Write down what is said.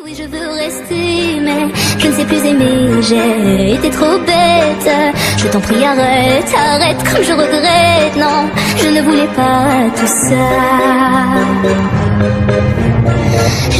Oui, je veux rester, mais je ne sais plus aimer. J'ai été trop bête. Je t'en prie, arrête, arrête, comme je regrette. Non, je ne voulais pas tout ça.